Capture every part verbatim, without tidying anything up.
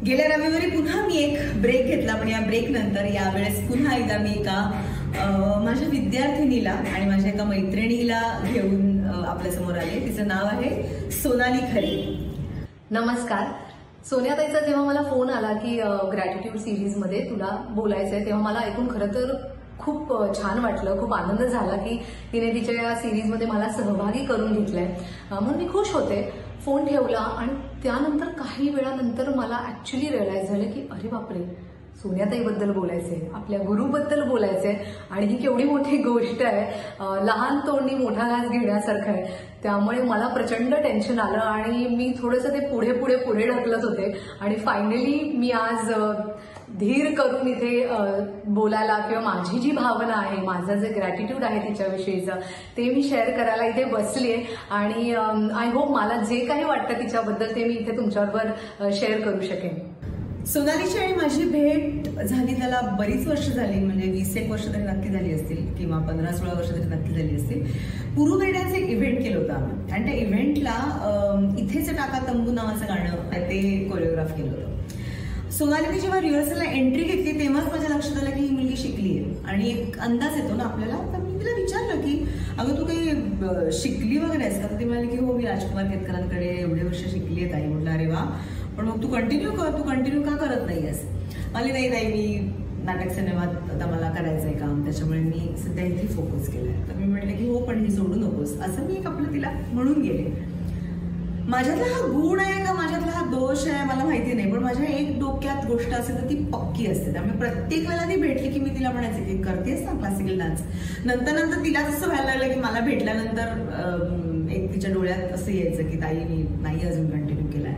गेल्या रविवारी पुन्हा मी एक ब्रेक घेतला, पण या ब्रेक नंतर यावेळेस पुन्हा एकदा मी एका माझ्या विद्यार्थिनीला आणि माझ्या एका मैत्रिणीला घेऊन आपल्या समोर आले. तिचं नाव आहे सोनाली खरे. नमस्कार. सोनियाताईचा जेव्हा मला फोन आला की ग्रॅटिट्यूड सिरीज मध्ये तुला बोलायचंय, तेव्हा मला ऐकून खरं तर खूप छान वाटलं, खूप आनंद झाला की तिने तिच्या या सिरीजमध्ये मला सहभागी करून घेतलंय. म्हणून मी खुश होते. फोन ठेवला आणि त्यानंतर काही वेळानंतर मला ऍक्च्युली रिअलाइज झालं की अरे बापरे, सोनियाताईबद्दल बोलायचंय, आपल्या गुरुबद्दल बोलायचंय आणि ही केवढी मोठी गोष्ट आहे. लहान तोंडी मोठा घास घेण्यासारखं आहे. त्यामुळे मला प्रचंड टेन्शन आलं आणि मी थोडंसं ते पुढे पुढे पुढे ढकलत होते आणि फायनली मी आज धीर करून इथे बोलायला किंवा माझी जी भावना आहे, माझं जे ग्रॅटिट्यूड आहे तिच्याविषयीचं, ते मी शेअर करायला इथे बसलीये. आणि आय होप मला जे काही वाटतं तिच्याबद्दल ते मी इथे तुमच्याबरोबर शेअर करू शकेन. सोनालीची आणि माझी भेट झाली त्याला बरीच वर्ष झाली, म्हणजे वीस एक वर्ष तरी नक्की झाली असतील किंवा पंधरा सोळा वर्ष तरी नक्की झाली असतील. पुरू गड्याचं एक इव्हेंट केलं होतं आम्ही आणि त्या इव्हेंटला इथेच टाका तंबू नावाचं गाणं ते कोरिओग्राफ केलं होतं. सोनालीने जेव्हा रिहर्सलला एंट्री घेतली तेव्हाच माझ्या लक्षात आलं की ही मुलगी शिकली आहे आणि एक अंदाज येतो ना आपल्याला. तर मी तिला विचारलं की अगं तू काही शिकली वगैरे आहेस का? तर ती म्हणाली की हो, मी राजकुमार केतकरांकडे एवढे वर्ष शिकली आहे ताई. म्हटलं अरे वा, पण मग तू कंटिन्यू कर, तू कंटिन्यू का करत नाहीयेस? मला नाही नाही मी नाटक सिनेमात आता मला करायचंय काम, त्याच्यामुळे मी सध्या इथे फोकस केलाय. तर मी म्हटलं की हो, पण हे सोडू नकोस, असं मी एक आपलं तिला म्हणून गेले. माझ्यातला हा गुण आहे का माझ्यातला हा दोष आहे मला माहिती नाही, पण माझ्या एक डोक्यात गोष्ट असेल तर ती पक्की असते. त्यामुळे प्रत्येक वेळेला ती भेटली की मी तिला म्हणायचे की करतेस ना क्लासिकल डान्स. नंतर नंतर तिला जसं व्हायला लागलं की मला भेटल्यानंतर एक तिच्या डोळ्यात असं यायचं की ताई मी नाही अजून कंटिन्यू केलाय.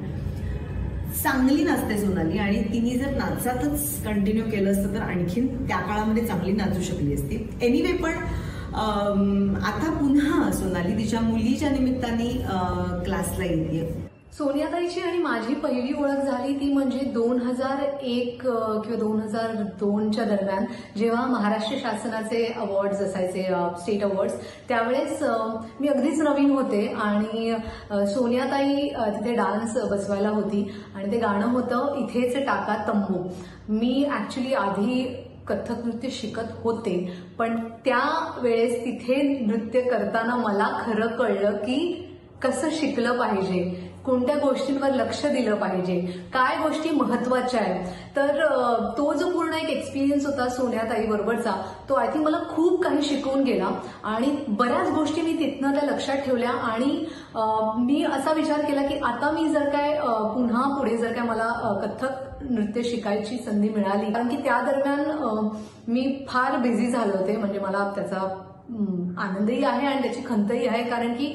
चांगली नाचते सोनाली आणि तिने जर नाचातच कंटिन्यू केलं असतं तर आणखीन त्या काळामध्ये चांगली नाचू शकली असती. एनिवे, पण आता पुन्हा सोनाली तिच्या मुलीच्या निमित्ताने क्लासला येते. सोनियाताईची आणि माझी पहिली ओळख झाली ती म्हणजे दोन हजार एक किंवा दोन हजार दोनच्या दरम्यान, जेव्हा महाराष्ट्र शासनाचे अवॉर्ड्स असायचे, स्टेट अवॉर्ड्स, त्यावेळेस मी अगदीच नवीन होते आणि सोनियाताई तिथे डान्स बसवायला होती आणि ते गाणं होतं इथेच टाका तंबू. मी ऍक्च्युली आधी कथ्थक नृत्य शिकत होते, पण त्या वेळेस तिथे नृत्य करताना मला खरं कळलं की कसं शिकलं पाहिजे, कोणत्या गोष्टींवर लक्ष दिलं पाहिजे, काय गोष्टी महत्वाच्या आहेत. तर तो जो पूर्ण एक एक्सपिरियन्स होता सोनियाताई बरोबरचा, तो आय थिंक मला खूप काही शिकवून गेला आणि बऱ्याच गोष्टी मी तिथनं त्या लक्षात ठेवल्या. आणि मी असा विचार केला की आता मी जर काय पुन्हा पुढे जर काय मला कथ्थक नृत्य शिकायची संधी मिळाली, कारण की त्या दरम्यान मी फार बिझी झाले होते, म्हणजे मला त्याचा आनंदही आहे आणि त्याची खंतही आहे, कारण की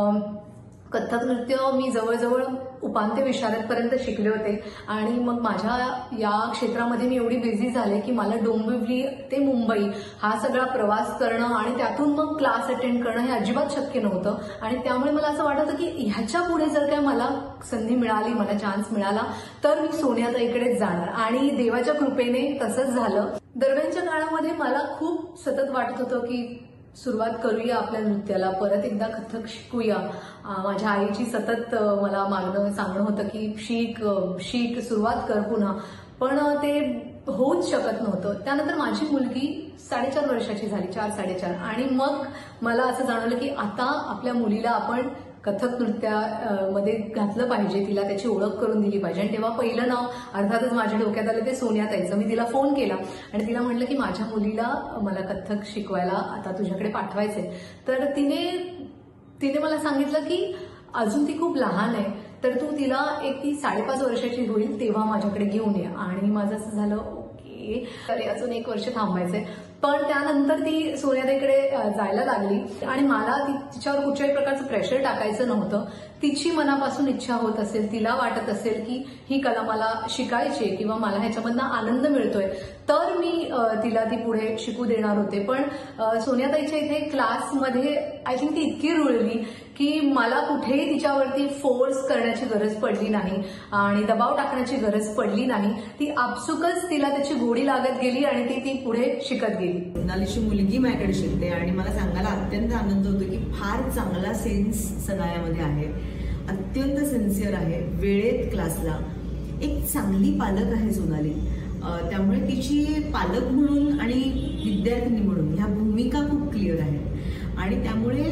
कथ्थक नृत्य मी जवळजवळ उपांत्य विशारदपर्यंत शिकले होते आणि मग माझ्या या क्षेत्रामध्ये मी एवढी बिझी झाले की मला डोंबिवली ते मुंबई हा सगळा प्रवास करणं आणि त्यातून मग क्लास अटेंड करणं हे अजिबात शक्य नव्हतं. आणि त्यामुळे मला असं वाटत होतं की ह्याच्या पुढे जर काय मला संधी मिळाली, मला चान्स मिळाला, तर मी सोनियाताईकडेच जाणार आणि देवाच्या कृपेने तसंच झालं. दरम्यानच्या काळामध्ये मला खूप सतत वाटत होतं की सुरुवात करूया आपल्या नृत्याला, परत एकदा कथ्थक शिकूया. माझ्या आईची सतत मला मागणं सांगणं होतं की शिक शिक सुरुवात कर पुन्हा, पण ते होऊच शकत नव्हतं. त्यानंतर माझी मुलगी साडेचार वर्षाची झाली, चार साडेचार, आणि मग मला असं जाणवलं की आता आपल्या मुलीला आपण कथ्थक नृत्यामध्ये घातलं पाहिजे, तिला त्याची ओळख करून दिली पाहिजे. आणि तेव्हा पहिलं नाव अर्थातच माझ्या डोक्यात आलं ते सोनियाताईचं. मी तिला फोन केला आणि तिला म्हटलं की माझ्या मुलीला मला कथ्थक शिकवायला आता तुझ्याकडे पाठवायचंय. तर तिने तिने मला सांगितलं की अजून ती खूप लहान आहे, तर तू तिला एक ती साडेपाच वर्षाची होईल तेव्हा माझ्याकडे घेऊन ये. आणि माझं असं झालं ओके, अरे अजून एक वर्ष थांबायचंय. पण त्यानंतर ती सोनियाताईकडे जायला लागली आणि मला तिच्यावर कुठल्याही प्रकारचं प्रेशर टाकायचं नव्हतं. तिची मनापासून इच्छा होत असेल, तिला वाटत असेल की ही कला मला शिकायची किंवा मला ह्याच्यामधनं आनंद मिळतोय, तर मी तिला ती पुढे शिकू देणार होते. पण सोनियाताईच्या इथे क्लासमध्ये आय थिंक ती इतकी रुळली की मला कुठेही तिच्यावरती फोर्स करण्याची गरज पडली नाही आणि दबाव टाकण्याची गरज पडली नाही. ती आपसुकच तिला त्याची गोडी लागत गेली आणि ती ती पुढे शिकत गेली. सोनालीची मुलगी माझ्याकडे शिकते आणि मला सांगायला अत्यंत आनंद होतो की फार चांगला सेन्स सनायामध्ये आहे, अत्यंत सिन्सिअर आहे, वेळेत क्लासला एक चांगली पालक आहे सोनाली, त्यामुळे तिची पालक म्हणून आणि विद्यार्थिनी म्हणून ह्या भूमिका खूप क्लिअर आहेत आणि त्यामुळे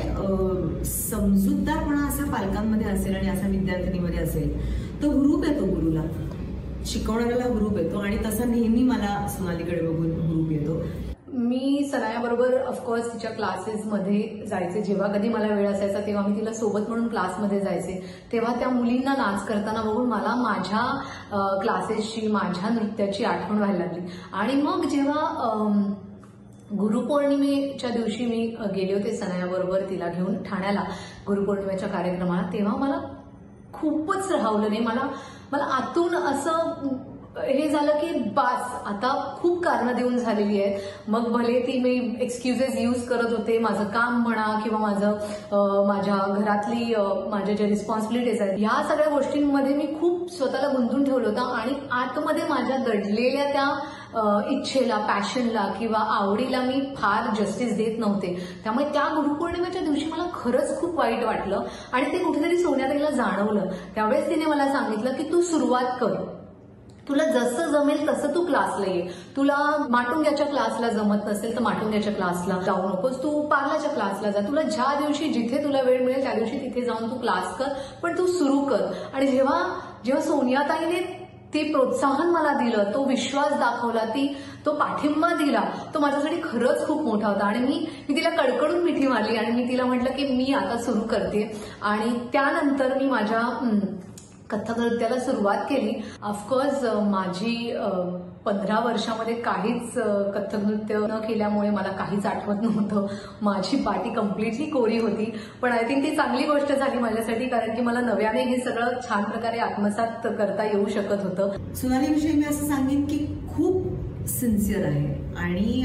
समजूतदारपणा असा पालकांमध्ये असेल आणि असा विद्यार्थिनीमध्ये असेल तर हुरूप येतो गुरुला, शिकवणाऱ्याला हुरूप येतो आणि तसा नेहमी मला सोनालीकडे बघून हुरूप येतो. मी सनायाबरोबर ऑफकोर्स तिच्या क्लासेसमध्ये जायचे. जेव्हा कधी मला वेळ असायचा तेव्हा मी तिला सोबत म्हणून क्लासमध्ये जायचे. तेव्हा त्या मुलींना नाच करताना बघून मला माझ्या क्लासेसची, माझ्या नृत्याची आठवण व्हायला लागली. आणि मग जेव्हा गुरुपौर्णिमेच्या दिवशी मी गेले होते सनायाबरोबर तिला घेऊन ठाण्याला गुरुपौर्णिमेच्या कार्यक्रमाला, तेव्हा मला खूपच राहवलं नाही. मला मला आतून असं हे झालं की बास, आता खूप कारणं देऊन झालेली आहेत. मग भले ती मी एक्सक्युजेस यूज करत होते, माझं काम म्हणा किंवा माझं माझ्या घरातली माझ्या ज्या रिस्पॉन्सिबिलिटीज आहेत ह्या सगळ्या गोष्टींमध्ये मी खूप स्वतःला गुंतून ठेवलं होतं आणि आतमध्ये माझ्या दडलेल्या त्या इच्छेला, पॅशनला किंवा आवडीला मी फार जस्टिस देत नव्हते. त्यामुळे त्या गुरुपौर्णिमेच्या दिवशी मला खरंच खूप वाईट वाटलं आणि ते कुठेतरी सोन्याताईला जाणवलं. त्यावेळेस तिने मला सांगितलं की तू सुरुवात कर, तुला जसं जमेल तसं तू क्लासला ये. तुला माटुंग्याच्या क्लासला जमत नसेल तर माटुंग्याच्या क्लासला जाऊ नकोस, तू पार्लाच्या क्लासला जा. तुला ज्या दिवशी जिथे तुला वेळ मिळेल त्या दिवशी तिथे जाऊन तू क्लास कर, पण तू सुरू कर. आणि जेव्हा जेव्हा सोनियाताईने ते प्रोत्साहन मला दिलं, तो विश्वास दाखवला, ती तो पाठिंबा दिला, तो माझ्यासाठी खरंच खूप मोठा होता. आणि मी मी तिला कडकडून मिठी मारली आणि मी तिला म्हटलं की मी आता सुरू करते. आणि त्यानंतर मी माझ्या कथ्थक नृत्याला सुरुवात केली. ऑफकोर्स माझी पंधरा वर्षामध्ये काहीच कथ्थक नृत्य न केल्यामुळे मला काहीच आठवत नव्हतं. माझी पाठी कम्प्लिटली कोरी होती. पण आय थिंक ती चांगली गोष्ट झाली माझ्यासाठी, कारण की मला नव्याने हे सगळं छान प्रकारे आत्मसात करता येऊ शकत होतं. सोनालीविषयी मी असं सांगेन की खूप सिन्सिअर आहे आणि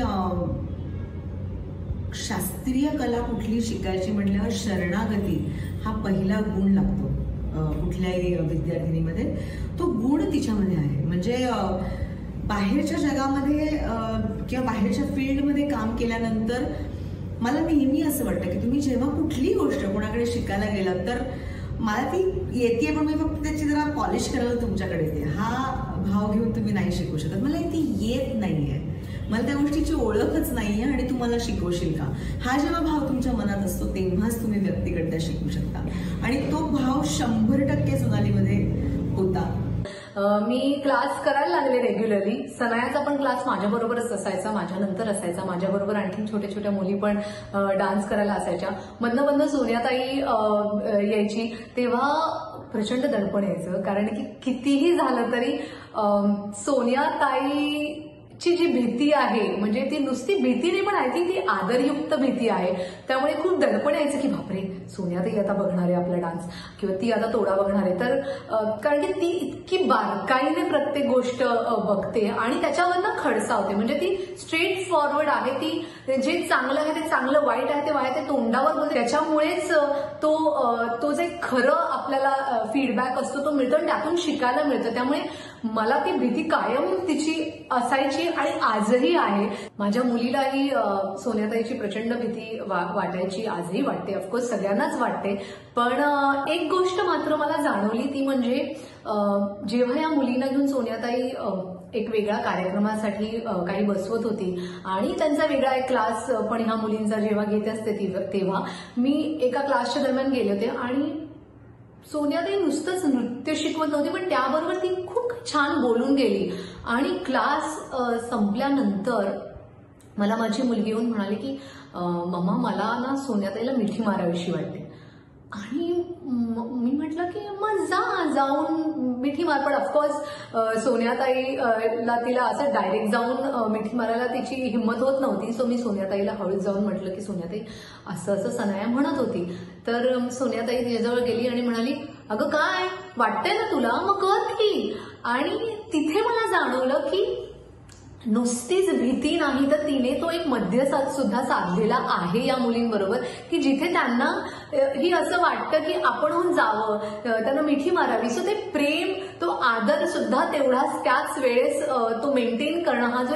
शास्त्रीय कला कुठली शिकायची म्हटल्यावर शरणागती हा पहिला गुण लागतो कुठल्याही विद्यार्थिनीमध्ये. तो गुण तिच्यामध्ये आहे. म्हणजे बाहेरच्या जगामध्ये किंवा बाहेरच्या फील्डमध्ये काम केल्यानंतर मला नेहमी असं वाटतं की तुम्ही जेव्हा कुठली गोष्ट कोणाकडे शिकायला गेलात तर मला ती येते, पण मी फक्त त्याची जरा पॉलिश करायला तुमच्याकडे येते, हा भाव घेऊन तुम्ही नाही शिकू शकत. मला ती येत नाहीये, मला त्या गोष्टीची ओळखच नाहीये आणि तू मला शिकवशील का, हा जेव्हा भाव तुमच्या मनात असतो तेव्हाच तुम्ही व्यक्तीकडे शिकू शकता. आणि तो भाव शंभर टक्के सोनालीमध्ये होता. मी क्लास करायला लागले रेग्युलरली. सनायाचा पण क्लास माझ्याबरोबरच असायचा, माझ्यानंतर असायचा. माझ्याबरोबर आणखी छोट्या छोट्या मुली पण डान्स करायला असायच्या. मधनं मधनं सोनियाताई यायची, तेव्हा प्रचंड दडपण यायचं, कारण की कितीही झालं तरी सोनियाताई ची जी भीती आहे, म्हणजे ती नुसती भीती नाही, पण आय थिंक ती आदरयुक्त भीती आहे. त्यामुळे खूप दडपण यायचं की बापरे, सोनियाताई आता बघणार आहे आपला डान्स किंवा ती आता तोडा बघणार आहे. तर कारण की ती इतकी बारकाईने प्रत्येक गोष्ट बघते आणि त्याच्यावरनं खडसावते. म्हणजे ती स्ट्रेट फॉरवर्ड आहे. ती जे चांगलं आहे ते चांगलं, वाईट आहे ते वाईट आहे, तोंडावर बोलते. त्याच्यामुळेच तो तो जे खरं आपल्याला फीडबॅक असतो तो मिळतो आणि त्यातून शिकायला मिळतं. त्यामुळे मला ती भीती कायम तिची असायची आणि आजही आहे. माझ्या मुलीलाही सोनियाताईची प्रचंड भीती वाटायची, आजही वाटते. ऑफकोर्स सगळ्यांनाच वाटते. पण एक गोष्ट मात्र मला जाणवली, ती म्हणजे जेव्हा या मुलींना घेऊन सोनियाताई एक वेगळ्या कार्यक्रमासाठी काही बसवत होती आणि त्यांचा वेगळा एक क्लास पण ह्या मुलींचा जेव्हा घेत असते तेव्हा मी एका क्लासच्या दरम्यान गेले होते आणि सोनियाताई नुसतंच नृत्य शिकवत नव्हती, पण त्याबरोबर ती खूप छान बोलून गेली. आणि क्लास संपल्यानंतर मला माझी मुलगी येऊन म्हणाली की मम्मा, मला ना सोनियाताईला मिठी मारावीशी वाटते. आणि मी म्हटलं की मग जा, जाऊन मिठी मार. पण ऑफकोर्स सोनियाताईला तिला असं डायरेक्ट जाऊन मिठी मारायला तिची हिंमत होत नव्हती. सो मी सोनियाताईला हळूच जाऊन म्हटलं की सोनियाताई, असं असं सनाया म्हणत होती. तर सोनियाताई तिच्याजवळ गेली आणि म्हणाली, अगं काय वाटतंय ना तुला, मग कर की. आणि तिथे मला जाणवलं की नुसतीच भीती नाही, तर तिने तो एक मध्यसाध सुद्धा साधलेला आहे या मुलींबरोबर, की जिथे त्यांना ही असं वाटतं की आपणहून जावं, त्यांना मिठी मारावी. सो ते प्रेम, तो आदर सुद्धा तेवढाच त्याच वेळेस तो मेंटेन करणं, हा जो एक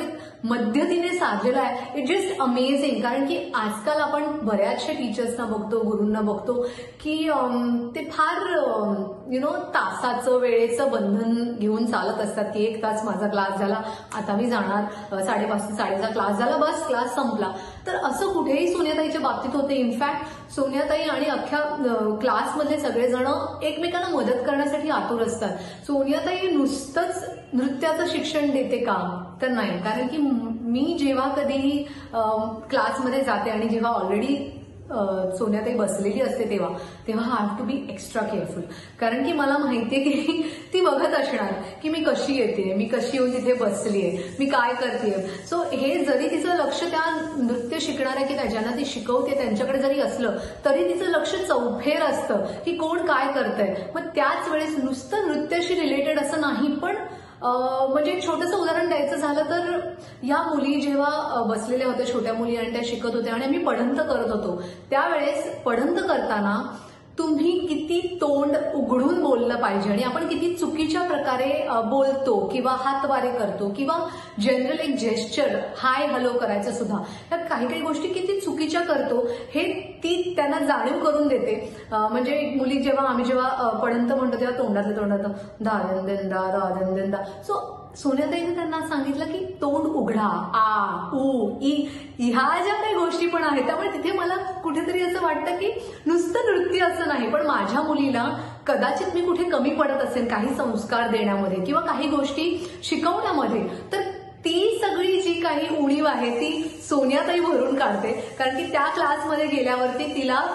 मध्यतीने साधलेला आहे. It just amazing. कारण की आजकाल आपण बऱ्याचशा टीचर्सना बघतो, गुरूंना बघतो की ते फार यु नो तासाचं वेळेचं बंधन घेऊन चालत असतात की एक तास माझा क्लास झाला, आता मी जाणार, साडेपाच ते साडेचा क्लास झाला, बस क्लास संपला. तर असं कुठेही सोनियाताईच्या बाबतीत होते. इनफॅक्ट सोनियाताई आणि अख्ख्या क्लासमधले सगळेजण एकमेकांना मदत करण्यासाठी आतुर असतात. सोनियाताई नुसतंच नृत्याचं शिक्षण देते का? तर नाही. कारण की मी जेव्हा कधी क्लासमध्ये जाते आणि जेव्हा ऑलरेडी सोनियाताई बसलेली असते तेव्हा तेव्हा I have to be extra careful. कारण की मला माहितीये की ती बघत असणार की मी कशी येते, मी कशी येऊन तिथे बसलीये, मी काय करतेय. सो हे जरी तिचं लक्ष त्या नृत्य शिकणाऱ्या की ज्यांना ती शिकवते त्यांच्याकडे जरी असलं तरी तिचं लक्ष चौफेर असतं की कोण काय करतंय. मग त्याच वेळेस नुसतं नृत्याशी रिलेटेड असं नाही, पण म्हणजे एक छोटंसं उदाहरण द्यायचं झालं तर या मुली जेव्हा बसलेल्या होत्या, छोट्या मुली, आणि त्या शिकत होत्या आणि आम्ही पढंत करत होतो, त्यावेळेस पढंत करताना तुम्ही किती तोंड उघडून बोललं पाहिजे आणि आपण किती चुकीच्या प्रकारे बोलतो किंवा हातवारे करतो किंवा जनरल एक जेस्चर हाय हॅलो करायचं सुद्धा, या काही काही गोष्टी किती चुकीच्या करतो हे ती त्यांना जाणीव करून देते. म्हणजे मुली जेव्हा आम्ही जेव्हा पढंत म्हणतो तेव्हा तोंडातलं तोंडात दा दन दन दा दा दन दन दा. सो सोनियाताईने त्यांना सांगितलं की तोंड उघडा, आ उ ई ह्या ज्या काही गोष्टी पण आहेत. त्यामुळे तिथे मला कुठेतरी असं वाटतं की नुसतं नृत्य असं नाही, पण माझ्या मुलीला कदाचित मी कुठे कमी पडत असेल काही संस्कार देण्यामध्ये किंवा काही गोष्टी शिकवण्यामध्ये, तर ती सगळी जी काही उणीव आहे ती सोनियाताई भरून काढते. कारण की त्या क्लासमध्ये गेल्यावरती तिला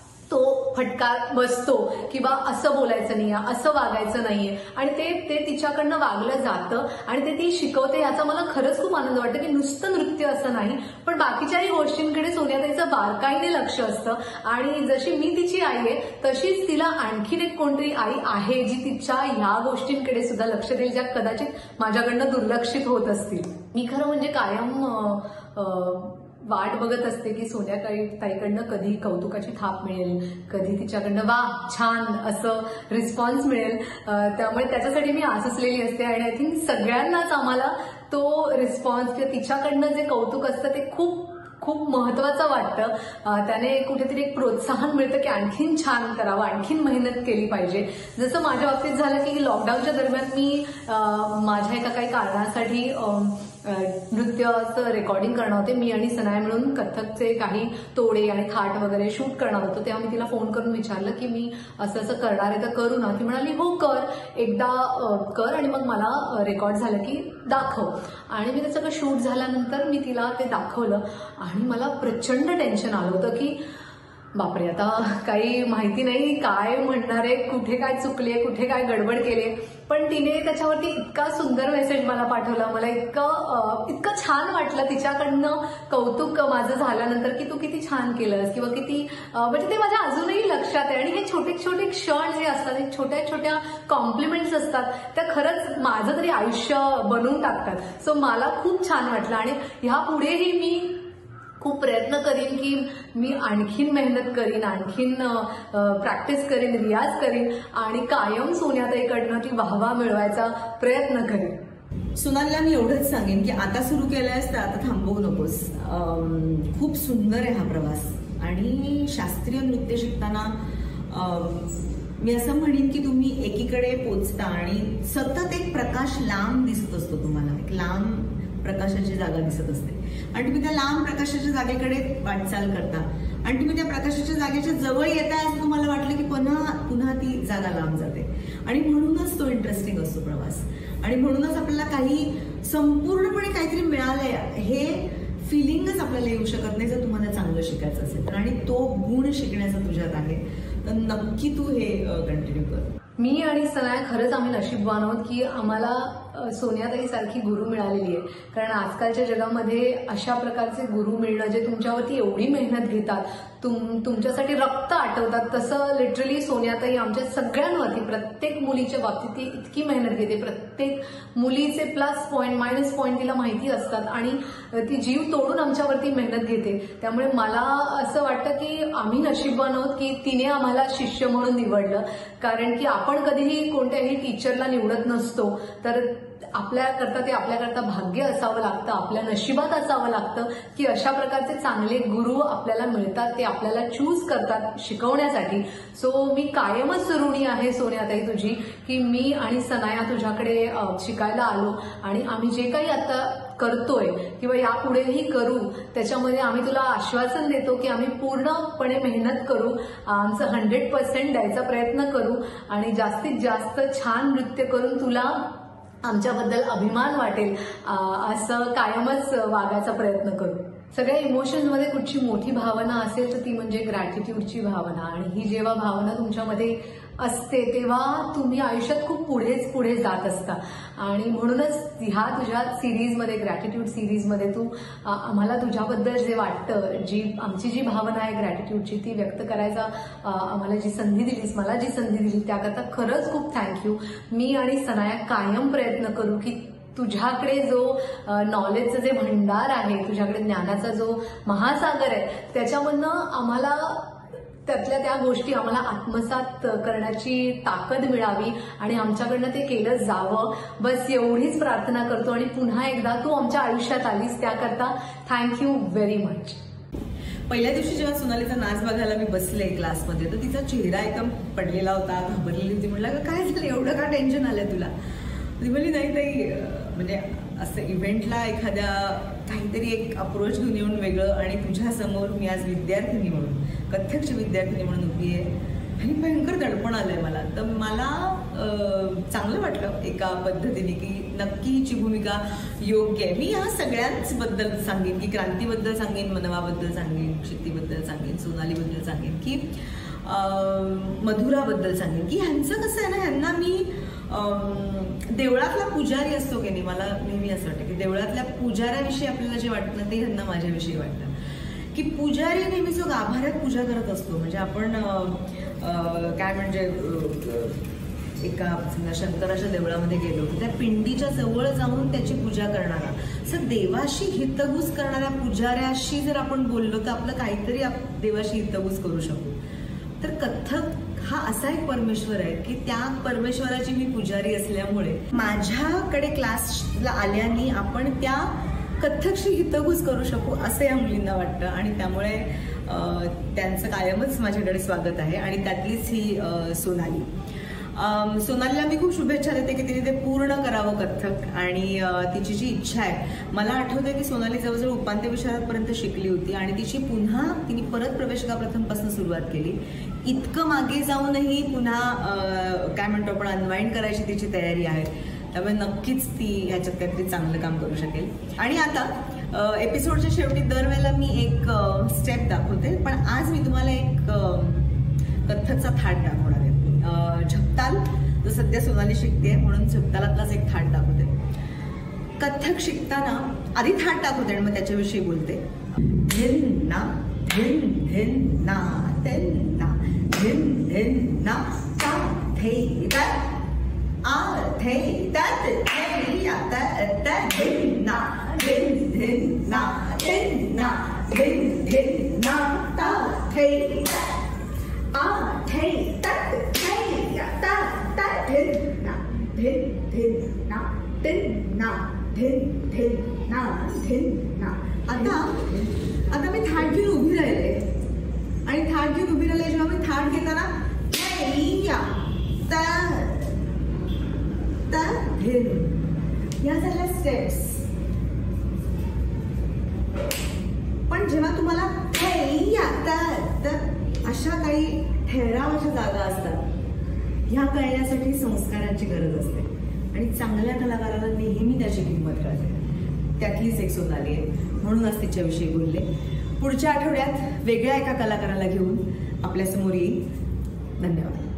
तो फटका बसतो किंवा असं बोलायचं नाहीये, असं वागायचं नाहीये, आणि ते ते तिच्याकडनं वागलं जातं आणि ते ती शिकवते. याचा मला खरंच खूप आनंद वाटतं की नुसतं नृत्य असं नाही, पण बाकीच्याही गोष्टींकडे सोनियाताईचं बारकाईने लक्ष असतं. आणि जशी मी तिची आई आहे तशीच तिला आणखीन एक कोणतरी आई आहे जी तिच्या ह्या गोष्टींकडे सुद्धा लक्ष देईल, ज्या कदाचित माझ्याकडनं दुर्लक्षित होत असतील. मी खरं म्हणजे कायम वाट बघत असते की सोनियाताई ताईकडनं कधी कौतुकाची थाप मिळेल, कधी तिच्याकडनं वा छान असं रिस्पॉन्स मिळेल. त्यामुळे त्याच्यासाठी मी आसुसलेली असते आणि आय थिंक सगळ्यांनाच आम्हाला तो रिस्पॉन्स किंवा तिच्याकडनं जे कौतुक असतं ते खूप खूप महत्वाचं वाटतं. त्याने कुठेतरी एक प्रोत्साहन मिळतं की आणखीन छान करावं, आणखीन मेहनत केली पाहिजे. जसं माझ्या बाबतीत झालं की लॉकडाऊनच्या दरम्यान मी माझ्या एका काही कारणासाठी नृत्याचं रेकॉर्डिंग करणार होते. मी आणि सनाया मिळून कथकचे काही तोडे आणि थाट वगैरे शूट करणार होतो. तेव्हा मी तिला फोन करून विचारलं की मी असं असं करणार आहे तर करू ना. ती म्हणाली हो कर, एकदा कर आणि मग मला रेकॉर्ड झालं की दाखव. आणि मी ते सगळं शूट झाल्यानंतर मी तिला ते दाखवलं आणि मला प्रचंड टेन्शन आलं होतं की बापरे आता काही माहिती नाही काय म्हणणार आहे, कुठे काय चुकले, कुठे काय गडबड केले. पण तिने त्याच्यावरती इतका सुंदर मेसेज मला पाठवला, मला इतकं इतकं छान वाटलं तिच्याकडनं कौतुक माझं झाल्यानंतर की तू किती छान केलंस किंवा किती, म्हणजे ते माझ्या अजूनही लक्षात आहे. आणि हे छोटे छोटे क्षण जे असतात, हे छोट्या छोट्या कॉम्प्लिमेंट्स असतात, त्या खरंच माझं तरी आयुष्य बनवून टाकतात. सो मला खूप छान वाटलं आणि ह्या पुढेही मी खूप प्रयत्न करीन की मी आणखीन मेहनत करीन, आणखीन प्रॅक्टिस करीन, रियाज करीन आणि कायम सोनियाताईकडनं ती वाहवा मिळवायचा प्रयत्न करीन. सोनालीला मी एवढंच सांगेन की आता सुरू केलंयस तर आता थांबवू नकोस. खूप सुंदर आहे हा प्रवास. आणि शास्त्रीय नृत्य शिकताना मी असं म्हणेन की तुम्ही एकीकडे पोचता आणि सतत एक प्रकाश लांब दिसत असतो तुम्हाला, एक लांब प्रकाशाची जागा दिसत असते आणि तुम्ही त्या लांब प्रकाशाच्या जागेकडे वाटचाल करता आणि तुम्ही त्या प्रकाशाच्या जागेच्या जवळ येता असं तुम्हाला वाटलं की पुन्हा पुन्हा ती जागा लांब जाते. आणि म्हणूनच तो इंटरेस्टिंग असतो प्रवास आणि म्हणूनच आपल्याला काही संपूर्णपणे काहीतरी मिळालंय हे फिलिंगच आपल्याला येऊ शकत नाही जर तुम्हाला चांगलं शिकायचं असेल तर. आणि तो गुण शिकण्याचा तुझ्यात आहे तर नक्की तू हे कंटिन्यू कर. मी आणि सनाया खरंच आम्ही नशीबवान आहोत की आम्हाला सोनियाताई सारखी गुरु मिळालेली आहे. कारण आजकालच्या जगामध्ये अशा प्रकारचे गुरु मिळणं जे तुमच्यावरती एवढी मेहनत घेतात, तुम तुमच्यासाठी रक्त आटवतात, तसं लिटरली सोनियाताई आमच्या सगळ्यांवरती, प्रत्येक मुलीच्या बाबतीत ती इतकी मेहनत घेते. प्रत्येक मुलीचे प्लस पॉईंट मायनस पॉईंट तिला माहिती असतात आणि ती जीव तोडून आमच्यावरती मेहनत घेते. त्यामुळे मला असं वाटतं की आम्ही नशीबवान आहोत की तिने आम्हाला शिष्य म्हणून निवडलं. कारण की आपण कधीही कोणत्याही टीचरला निवडत नसतो, तर आपल्याकरता ते आपल्याकरता भाग्य असावं लागतं, आपल्या नशिबात असावं लागतं की अशा प्रकारचे चांगले गुरु आपल्याला मिळतात, ते आपल्याला चूज करतात शिकवण्यासाठी. सो मी कायमच ऋणी आहे सोन्याताई तुझी, की मी आणि सनाया तुझ्याकडे शिकायला आलो आणि आम्ही जे काही आता करतोय किंवा यापुढेही करू त्याच्यामध्ये आम्ही तुला आश्वासन देतो की आम्ही पूर्णपणे मेहनत करू, आमचं हंड्रेड पर्सेंट द्यायचा प्रयत्न करू आणि जास्तीत जास्त छान नृत्य करून तुला आमच्याबद्दल अभिमान वाटेल असं कायमच वागायचा प्रयत्न करू. सगळ्या इमोशन्समध्ये कुठची मोठी भावना असेल तर ती म्हणजे ग्रॅटिट्यूडची भावना, आणि ही जेव्हा भावना तुमच्यामध्ये असते तेव्हा तुम्ही आयुष्यात खूप पुढेच पुढे जात असता. आणि म्हणूनच ह्या तुझ्या सिरीजमध्ये, ग्रॅटिट्यूड सिरीजमध्ये तू आम्हाला तुझ्याबद्दल जे वाटतं, जी आमची जी भावना आहे ग्रॅटिट्यूडची ती व्यक्त करायचा आम्हाला जी संधी दिलीस, मला जी संधी दिली त्याकरता खरंच खूप थँक्यू. मी आणि सनाया कायम प्रयत्न करू की तुझ्याकडे जो नॉलेजचं जे भंडार आहे, तुझ्याकडे ज्ञानाचा जो महासागर आहे त्याच्यामधनं आम्हाला त्यातल्या त्या गोष्टी आम्हाला आत्मसात करण्याची ताकद मिळावी आणि आमच्याकडनं ते केलं जावं, बस एवढीच प्रार्थना करतो. आणि पुन्हा एकदा तू आमच्या आयुष्यात आलीस त्याकरता थँक्यू व्हेरी मच. पहिल्या दिवशी जेव्हा सोनालीचा नाच बघायला मी बसले क्लासमध्ये तर तिचा चेहरा एकदम पडलेला होता, घाबरलेली होती. म्हटलं काय झालं, एवढं का टेन्शन आलं तुला? ती म्हणली नाही ताई, म्हणजे असं इव्हेंटला एखाद्या काहीतरी एक अप्रोच घेऊन येऊन वेगळं, आणि तुझ्या समोर मी आज विद्यार्थिनी म्हणून, कथ्थकची विद्यार्थिनी म्हणून उभी आहे आणि भयंकर दडपण आलंय मला. तर मला चांगलं वाटलं एका पद्धतीने की नक्की हिची भूमिका योग्य आहे. मी ह्या सगळ्यांच बद्दल सांगेन, की क्रांतीबद्दल सांगेन, मनवाबद्दल सांगेन, क्षितीबद्दल सांगेन, सोनालीबद्दल सांगेन, की मधुराबद्दल सांगेन, की ह्यांचं कसं आहे ना, ह्यांना मी देवळातला पुजारी असतो की नाही, मला नेहमी असं वाटतं की देवळातल्या पुजाऱ्याविषयी आपल्याला जे वाटतं ना ते ह्यांना माझ्याविषयी वाटतं, की पुजारी नेहमी जो गाभाऱ्यात पूजा करत असतो. म्हणजे आपण काय म्हणजे एका शंकराच्या देवळामध्ये गेलो त्या पिंडीच्या जवळ जाऊन त्याची पूजा करणारा, असं देवाशी हितगुज करणाऱ्या पुजाऱ्याशी जर आपण बोललो तर आपलं काहीतरी देवाशी हितगुज करू शकू. तर कथ्थक हा असा एक परमेश्वर आहे की त्या परमेश्वराची मी पुजारी असल्यामुळे माझ्याकडे क्लासला आल्याने आपण त्या कथ्थकशी हितगुज करू शकू असं या मुलींना वाटतं. आणि त्यामुळे त्यांचं कायमच माझ्याकडे स्वागत आहे. आणि त्यातलीच ही सोनाली. सोनालीला मी खूप शुभेच्छा देते की तिने ते पूर्ण करावं कथ्थक, आणि तिची जी इच्छा आहे, मला आठवतं की सोनाली जवळजवळ उपांत्य विशारदपर्यंत शिकली होती आणि तिची पुन्हा तिने परत प्रवेशिका प्रथमपासून सुरुवात केली. इतकं मागे जाऊनही पुन्हा काय म्हणतो आपण अनवाइंड करायची तिची तयारी आहे. त्यामुळे नक्कीच ती ह्याच्यात काहीतरी चांगलं काम करू शकेल. आणि आता एपिसोडच्या शेवटी दरवेळेला मी एक स्टेप दाखवते, पण आज मी तुम्हाला एक कथ्थकचा थाट दाखवणार आहे. झपताल जो सध्या सोनाली शिकते म्हणून झपतालातलाच एक थाट दाखवते. कथ्थक शिकताना आधी थाट दाखवते आणि मग त्याच्याविषयी बोलते. धिन्ना धिन धिन्ना धिन्ना धिन धिन्ना ता थे दा आ थे दा थे या ता ता धिन्ना धिन धिन्ना धिन्ना धिन धिन्ना ता थे आ थे ता ता ता धिन्ना धिन धिन्ना धिन्ना धिन धिन्ना धिन्ना. आता आता मी थाट घेऊन उभी राहिले आणि थाट घेऊन उभी राहिले जेव्हा मी थाट घेताना या झाल्या स्टेप्स. पण जेव्हा तुम्हाला अशा काही ठहरावाच्या जागा असतात, ह्या कळण्यासाठी संस्कारांची गरज असते आणि चांगल्या कलाकाराला नेहमी त्याची किंमत कळते. त्यातलीच एक सोनाली आहे, म्हणूनच तिच्याविषयी बोलले. पुढच्या आठवड्यात वेगळ्या एका कलाकाराला घेऊन आपल्यासमोर येईल. धन्यवाद.